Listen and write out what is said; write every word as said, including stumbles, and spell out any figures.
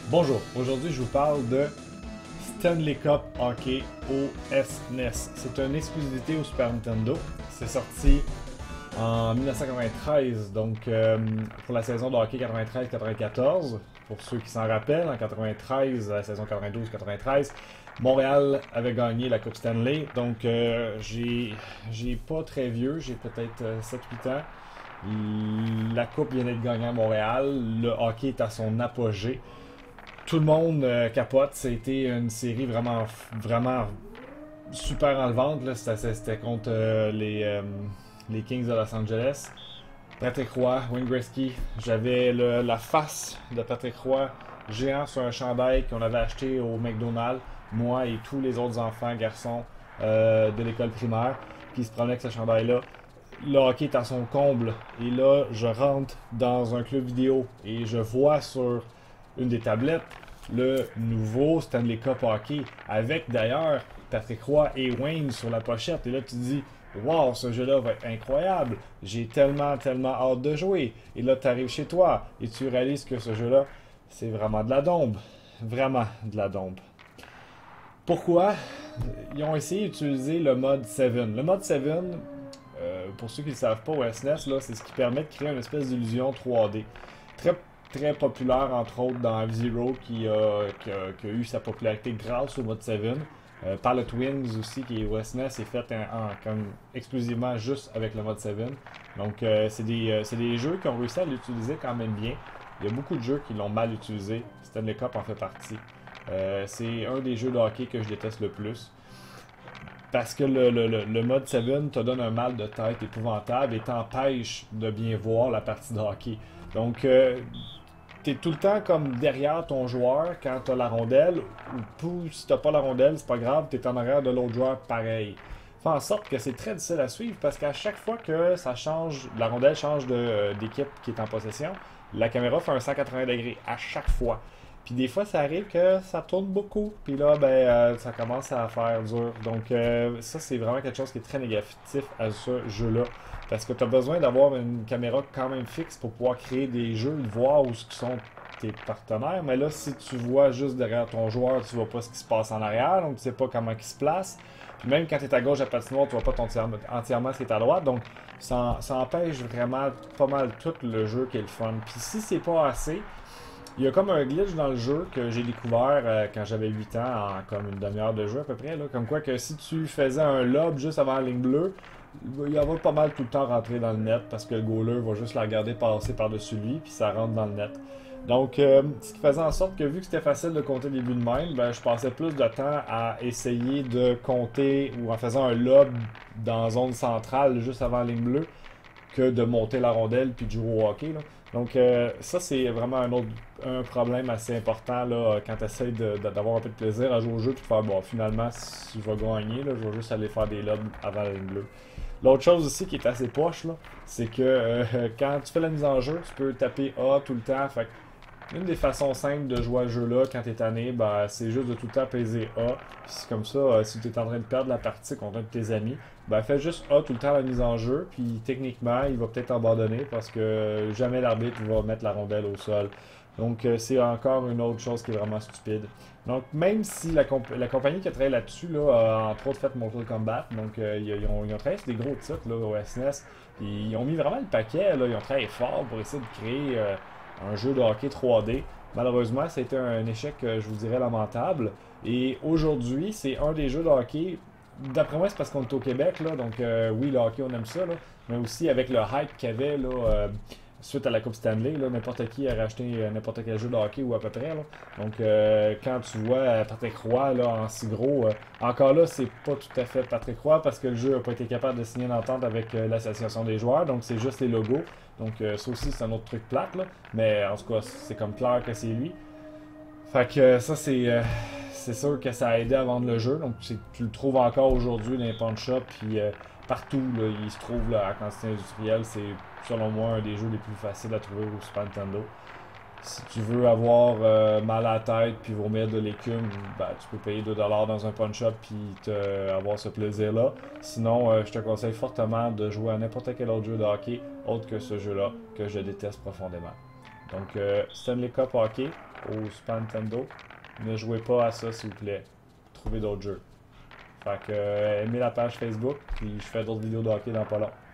Bonjour, aujourd'hui je vous parle de Stanley Cup Hockey au S N E S. C'est une exclusivité au Super Nintendo. C'est sorti en mille neuf cent quatre-vingt-treize, donc euh, pour la saison de hockey quatre-vingt-treize quatre-vingt-quatorze. Pour ceux qui s'en rappellent, en quatre-vingt-treize, la saison quatre-vingt-douze quatre-vingt-treize, Montréal avait gagné la Coupe Stanley. Donc euh, j'ai j'ai pas très vieux, j'ai peut-être euh, sept huit ans. La Coupe vient d'être gagnée à Montréal, le hockey est à son apogée. Tout le monde euh, capote. C'était une série vraiment, vraiment super enlevante. C'était contre euh, les, euh, les Kings de Los Angeles. Patrick Roy, Wayne Gretzky. J'avais le- la face de Patrick Roy géant sur un chandail qu'on avait acheté au McDonald's. Moi et tous les autres enfants, garçons euh, de l'école primaire qui se prenaient avec ce chandail-là. Le hockey est à son comble. Et là, je rentre dans un club vidéo et je vois sur une des tablettes le nouveau Stanley Cup Hockey, avec d'ailleurs Patrick Roy et Wayne sur la pochette. Et là, tu te dis, wow, ce jeu-là va être incroyable. J'ai tellement, tellement hâte de jouer. Et là, tu arrives chez toi et tu réalises que ce jeu-là, c'est vraiment de la dombe. Vraiment de la dombe. Pourquoi? Ils ont essayé d'utiliser le mode sept. Le mode sept, euh, pour ceux qui ne le savent pas, au S N E S, là, c'est ce qui permet de créer une espèce d'illusion trois D. Très, très populaire, entre autres, dans F-Zero, qui a, qui, a, qui a eu sa popularité grâce au mode sept. Euh, Pilot Wings aussi, qui est au S N E S, est fait en, en, comme, exclusivement juste avec le mode sept. Donc, euh, c'est des, euh, c'est des jeux qui ont réussi à l'utiliser quand même bien. Il y a beaucoup de jeux qui l'ont mal utilisé. Stanley Cup en fait partie. Euh, c'est un des jeux de hockey que je déteste le plus. Parce que le, le, le, le mode sept te donne un mal de tête épouvantable et t'empêche de bien voir la partie de hockey. Donc, euh, t'es tout le temps comme derrière ton joueur quand t'as la rondelle, ou si t'as pas la rondelle, c'est pas grave, t'es en arrière de l'autre joueur pareil. Fait en sorte que c'est très difficile à suivre parce qu'à chaque fois que ça change, la rondelle change de, d'équipe qui est en possession, la caméra fait un cent quatre-vingts degrés à chaque fois. Puis des fois, ça arrive que ça tourne beaucoup. Puis là, ben, euh, ça commence à faire dur. Donc, euh, ça, c'est vraiment quelque chose qui est très négatif à ce jeu-là. Parce que tu as besoin d'avoir une caméra quand même fixe pour pouvoir créer des jeux, de voir où sont tes partenaires. Mais là, si tu vois juste derrière ton joueur, tu vois pas ce qui se passe en arrière. Donc, tu sais pas comment il se place. Puis même quand tu es à gauche à patinoire, tu vois pas entièrement, entièrement ce qui est à droite. Donc, ça, ça empêche vraiment pas mal tout le jeu qui est le fun. Puis si c'est pas assez, il y a comme un glitch dans le jeu que j'ai découvert euh, quand j'avais huit ans, en comme une demi-heure de jeu à peu près. Là. Comme quoi que si tu faisais un lob juste avant la ligne bleue, il va pas mal tout le temps rentrer dans le net parce que le goaler va juste la regarder passer par-dessus lui puis ça rentre dans le net. Donc, euh, ce qui faisait en sorte que vu que c'était facile de compter les buts de même, ben, je passais plus de temps à essayer de compter ou en faisant un lob dans la zone centrale juste avant la ligne bleue que de monter la rondelle puis de jouer au hockey. Là. Donc euh, ça, c'est vraiment un autre un problème assez important là, quand tu essaies d'avoir un peu de plaisir à jouer au jeu puis de faire, bon, finalement, si je vais gagner, là, je vais juste aller faire des lobes avant la ligne bleue. L'autre chose aussi qui est assez poche, là, c'est que euh, quand tu fais la mise en jeu, tu peux taper A tout le temps. Fait une des façons simples de jouer à ce jeu-là quand t'es tanné, ben, c'est juste de tout le temps peser A. Puis c'est comme ça, euh, si t'es en train de perdre la partie contre un de tes amis, ben fais juste A tout le temps à la mise en jeu, puis techniquement, il va peut-être abandonner parce que jamais l'arbitre va mettre la rondelle au sol. Donc euh, c'est encore une autre chose qui est vraiment stupide. Donc même si la, comp la compagnie qui a travaillé là-dessus là, a entre autres fait Mortal Kombat, donc euh, ils, ils, ont, ils ont travaillé sur des gros titres là, au S N E S, puis ils ont mis vraiment le paquet, là, ils ont travaillé fort pour essayer de créer euh, un jeu de hockey trois D. Malheureusement, ça a été un échec, je vous dirais, lamentable. Et aujourd'hui, c'est un des jeux de hockey. D'après moi, c'est parce qu'on est au Québec, là. Donc, euh, oui, le hockey, on aime ça, là. Mais aussi avec le hype qu'il y avait, là, euh, suite à la Coupe Stanley, là, n'importe qui a racheté n'importe quel jeu de hockey ou à peu près, là. Donc, euh, quand tu vois Patrick Roy, là, en si gros, euh, encore là, c'est pas tout à fait Patrick Roy parce que le jeu n'a pas été capable de signer une entente avec euh, l'association des joueurs. Donc, c'est juste les logos. Donc, euh, ça aussi, c'est un autre truc plate, là. Mais en tout cas, c'est comme clair que c'est lui. Fait que euh, ça, c'est euh, c'est sûr que ça a aidé à vendre le jeu. Donc, tu le trouves encore aujourd'hui dans les pawn shops. Puis euh, partout, là, il se trouve là, à quantité industrielle. C'est, selon moi, un des jeux les plus faciles à trouver au Super Nintendo. Si tu veux avoir euh, mal à la tête puis vomir de l'écume, ben, tu peux payer deux dollars dans un pawn shop puis te, avoir ce plaisir-là. Sinon, euh, je te conseille fortement de jouer à n'importe quel autre jeu de hockey autre que ce jeu-là que je déteste profondément. Donc, euh, Stanley Cup Hockey, au Super Nintendo. Ne jouez pas à ça, s'il vous plaît. Trouvez d'autres jeux. Fait que, euh, aimez la page Facebook, puis je fais d'autres vidéos de hockey dans pas long.